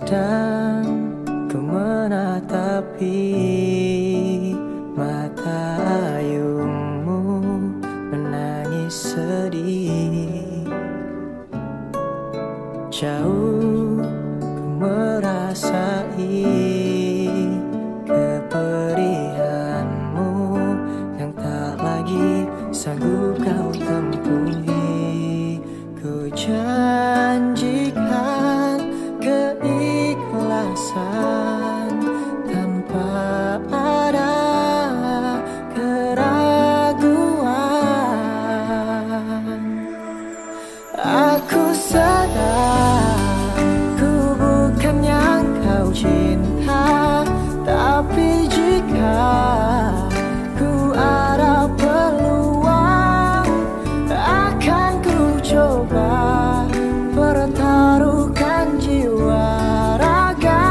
Sedang ku menatapi mata ayumu menangis sedih. Jauh ku merasai keperihanmu yang tak lagi sanggup kau tempuhi. Ku janjikan keikhlasan tanpa ada keraguan. Aku sadar ku bukan yang kau cinta, tapi jika ku ada peluang akan ku coba pertaruhkan jiwa raga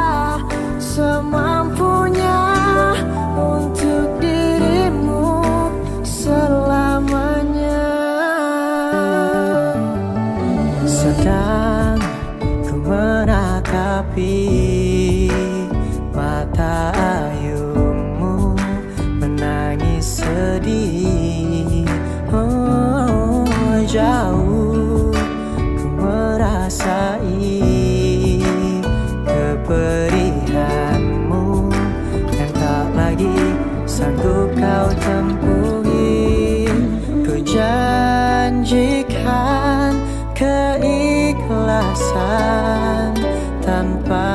semampunya untuk dirimu selamanya. Sedang ku menatapi mata ayumu menangis sedih. Oh, jauh ku merasai keperihanmu yang tak lagi sanggup kau tempuhi. Ku janjikan keikhlasan tanpa